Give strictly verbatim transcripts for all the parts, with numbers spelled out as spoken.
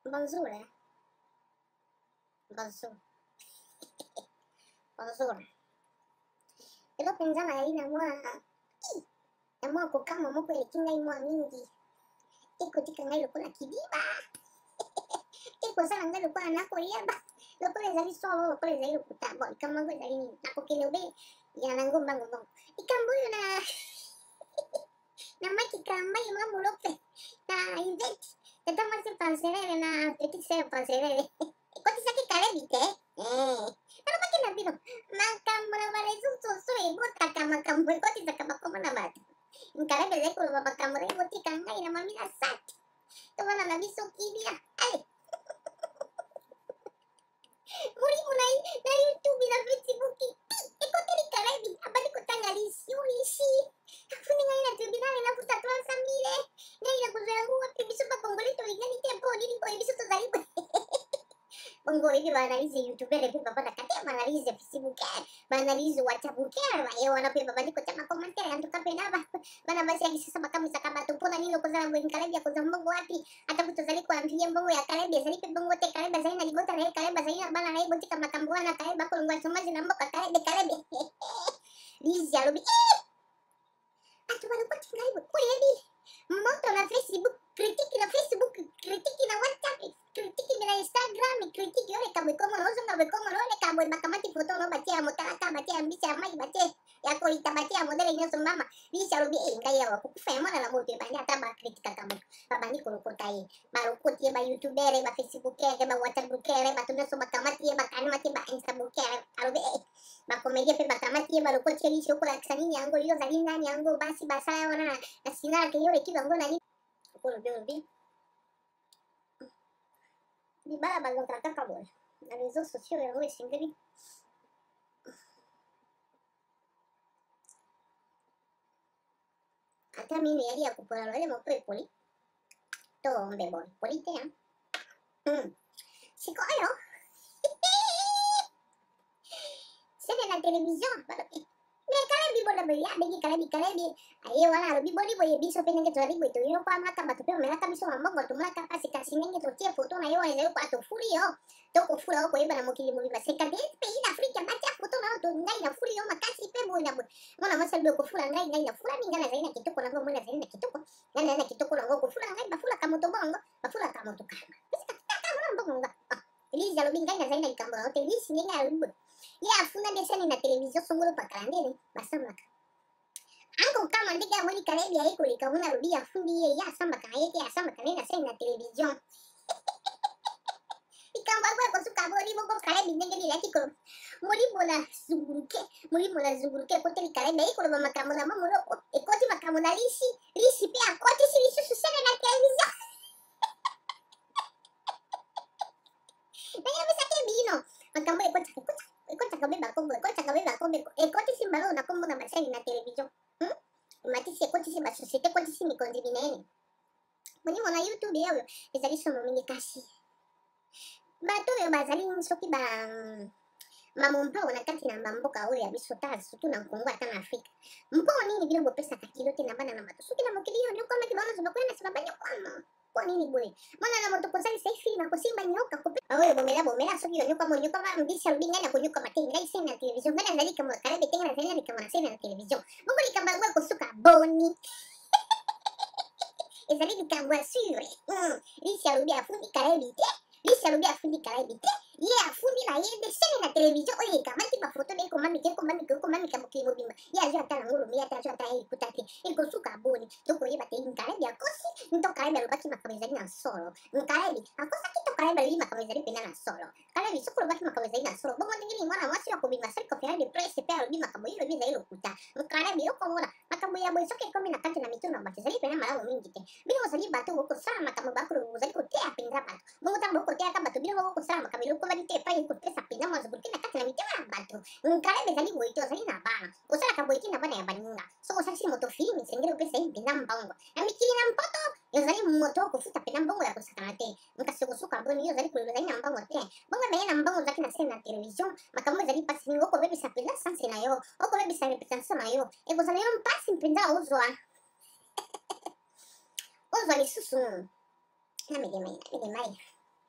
Bonjour, hein? Bonjour. Bonjour. Ilo pinzana ya ina mwa ya mwa kukama moko elekinga imwa mingi. Eko tika ngai lokola kidiba. Eko sala ngai lokola nako yeba. Lokola ezali solo lokola ezali lokuta. Bon, kama ngo ezali nini. Nako kelebe ya nango mbango mbango. Ikambo yo na na maki kamba ima mulope. Na invite. Tata mwasi panserere na petit sere panserere. Eko tisaki kare bite. Eh. Ano baki na bino. Makambo na barezu soso ebo taka makambo. Eko tisaka makambo na batu. Nkare beze kulo makambo na ebo tika ngai na mamina sati. Toma na biso kibia. Ale. Muri mulai na YouTube na Facebook. Eko tiri karebi. Abadi kutanga lisi ulisi. Afuni ngai na tribunal na kutatu wa samile. Ngai na kuzoyangu wapi biso pa kongolito ingani tempo nini kwa biso tozali kwa. Bongo hivi baanalize YouTube lepi baba na kate baanalize Facebook. Baanalize WhatsApp care ba yo wana pe baba diko chama commentaire antu kape na ba. Bana basi ya kisasa makamisa kama tupona nilo kozala mwe karebi ya kozambo wapi. Ata kutozali kwa ambiye mbongo ya karebi zali pe bongo te karebi zali na libota na karebi zali na bana na ibo tika makambwa na karebi bako lungwa somaji na mboka karebi karebi. Lizi alobi. Atu bana kwa tinga ibo. Kwa yebi. Moto na Facebook, kritiki na Facebook, kritiki na WhatsApp, kritiki na Instagram, kritiki yole kabwe komo no zonga bwe komo no kabwe makamati foto no batia motaka batia mbisa mai batia ya kolita batia modele nyoso mama bisha rubi ngai ya wakufa mwana na moto bani ata ba kritika kama babani kolokota yi barokoti ba YouTuber ba Facebook ke ba WhatsApp ke ba tuno so makamati ba kanmati ba Instagram ke arobe ba komedia pe makamati ba rokoti li shokola ksani yango yo zalinda yango basi basaya wana na sinara ke yole kibango nani kolo bi di bala balon kaka kabol na réseaux sociaux yango esingeli ata mimi yali ya kupola lole mo pe poli to ombe bol poli te hein hmm sikoyo c'est de la télévision me kalebi bona be ya begi kalebi kalebi aye wala lo biboli boye biso pe nenge tori boye to yo kwa maka bato pe mela kabiso mambongo to mala kapasi kasi nenge to tie foto na yo ezo kwa to furi yo to ko fura ko yeba na mokili mo biba seka de pays d'Afrique batia foto na to ngai na furi yo makasi pe boye na boye mona masal ko fura ngai ngai na fura minga na zaina kitoko na mona zaina kitoko na na kitoko na ko fura ngai ba fura kama to bongo ba fura kama to kama seka kama mbongo ah eliza lo binga na zaina ikambo hotel isi ngai na ya funa deseni na television songolo pakalande basamaka ango kama ndiga mwini kalebi ya iko likavuna rudia fundi ye ya samba kanayeke ya samba kanena seni na television ikamba kwa kosuka boli boko kalebi ndenge ni laki ko muri bona zuguruke muri bona zuguruke kote ni kalebi iko lo makamona mamuro ekoti makamona lisi lisi pe akoti si lisu sene na television naya bisake bino makambo ekoti ekoti ekoti kabeba kombo ekoti kabeba kombo ekoti simbalo na kombo na maseni na television hmm? Matisi ekoti si ba société ekoti si mikondi minene moni mona YouTube yawe ezali somo mingi kasi bato yo bazali soki ba mamompa ona kati na mamboka oyo ya biso ta surtout na Congo ata na Afrika mpo nini bino bopesaka kilo te na bana na bato soki na mokili yo nyokoma ki bana zobakwenda na sabanya kwama kwa nini boye mwana na moto kozali sai fili na kosimba nyoka kope oyo bomela bomela soki yo nyoka mo nyoka ma mbisa rubinga na konyoka matenga ngai sena na television ngana zali kama karabe tenga na zali kama na sena na television bongo likamba ngwa kosuka boni ezali likamba sure mm lisha rubi afundi karabe te lisha rubi afundi karabe te ye afundi na ye de sena na television oyo kamati ba foto de ko mami ke ko mami ke ko mami ka mokimo bimba ya jo ata na ngolo mi ata jo ata e kutati e kosuka boni to ko yeba te karabe akosi nto karabe rubaki makamezali na solo nkarabe akosa kito karabe li makamezali pena na solo karabe sokolo baki makamezali na solo bongo ndingini mwana mwasi wa kubimba sari ko fera de presse pe arubi makambo yiro biza ilo kuta nkarabe yo ko mona makambo ya boy soke komi na kati na mitu na batezali pena malawo mingi te bino osali bato ko sala makambo bakuru uzali ko te apinga bato bongo tambo ko te akabato bino ko sala makambo ko badi te pa ko pesa pena mo zubulki na kati na mitu na bato nkarabe zali boito zali na bana osala ka boiti na bana ya baninga so osali moto film sengero pesa impinga mbongo na mikili na mpoto yo zali moto ko futa pena mbongo ya kusakana te nkasoko suka boni yo zali ko zali na mbongo te bongo be na mbongo zaki na sena na television makambo zali pasi ngo ko bebi sa pena sanse na yo o ko bebi sa repetition na yo e ko zali on pasi mpenda ozwa ozwa lisusu na mege mai mege mai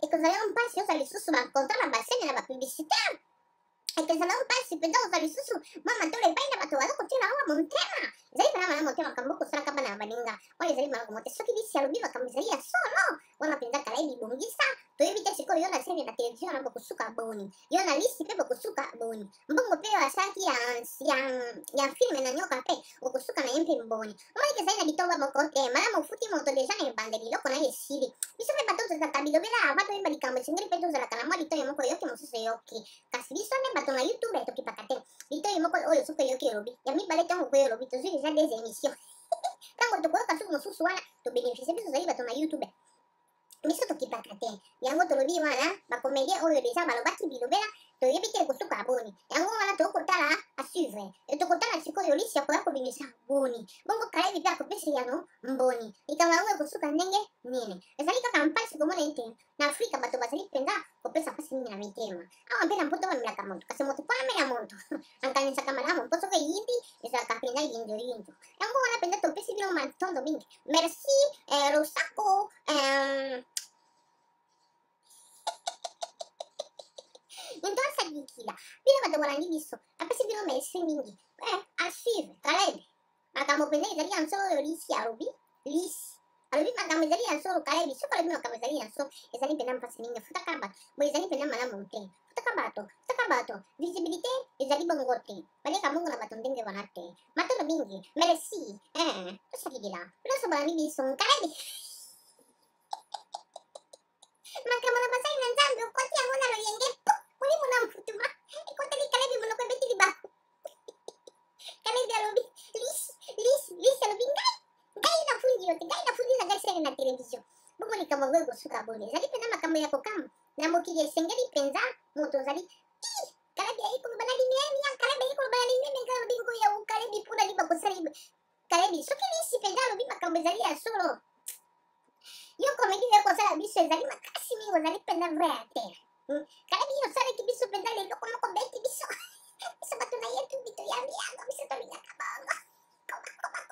kozala mpasi ozala lisusu bakontra na basene na bapublicitaire ekozala mpasi mpenza ozala lisusu mwa matolo epai na bato baza kotiela awa motema ezali mpena malamu te makambo okosalaka bana ya baninga wana ezali malamu te soki bisi alobi makambo ezali ya solo wana mpenza kala ebibongisa toyebi te sikoyo yo na sene na televizio na bokosuka boni yo na lisi mpe bokosuka boni mbongo mpe oyo asalaki ya filme na nyoka mpe okosuka na ye mpe mboni omonike ezali na bitoba moko te malamu ofuti moto deja na ebande biloko na ye esili biso mpe bato tozalaka bilobela ava toyeba likambo esengeli mpe tozalaka na mwa litoyi moko eyoki mosusu eyoki kasi biso nde bato na youtube tokipaka te litoyi moko oyo soki eyoki elobi ya mibale ntango koyo elobi tozwi deja des émissions ntango tokoyoka soki mosusu wana tobénéficie biso ozali bato na youtube biso tokipaka te yango tolobi wana bacomédien oyo deja balobaki bilobela toyebi te kosuka boni yango wana tokotala asuivre tokotala sikoyo lisi ya koya kobimisa boni bongo kalebi mpe akopesa yano mboni likambo yango ekosuka ndenge nini ezali kaka mpasi komona ete na afrika bato bazali mpenza kopesa mpasi mingi na mitema awa mpe na mpoto bamelaka moto kasi moto mpo amela moto ankanisaka malamu mpo soki eyindi ezalaka mpenza yinzoyinzo yango wana mpenza topesi bino matondo mingi merci losako ntoasadikila bino bato bolandi biso apesi bino merci mingi asuivre kalebi makambo mpenza ezali ya nsolo oyo lisi alobi lisi alobi makambo ezali ya nsolo kalebi soki alobi makambo ezali ya nsolo ezali mpenza mpasi mingi futaka bato bo ezali mpenza malamu te futaka bato futaka bato visibilité ezali bongo te baliaka bongo na bato ndenge wana te matolo mingi merci tosakidila biloso bolandi biso kalebi makambo na basali na nzambe okoti yango na loyenge po oli mona mfutuma ekoteli kalebi monoko ebetili bako kalebi alobi lisi lisi lisi alobi ngai ngai nafundi yo te ngai nafundi na ngai sere na televizio bongo likambo yango ekosuka boni ezali mpenza makambo ya kokama na mokili esengeli mpenza moto ozali kalebi ayi koloba na limemi ya kalebi ayi koloba na limemi ngai alobi ngo ya kalebi mpona liba kosala kalebi soki lisi mpenza alobi makambo ezali ya solo yo komedi yo kosala biso ezali makasi mingi ozali mpenza vrai te kalebi yo osalaki biso mpenza leloko moko beti biso biso bato na ye tu bito yambi yango biso tolingaka bango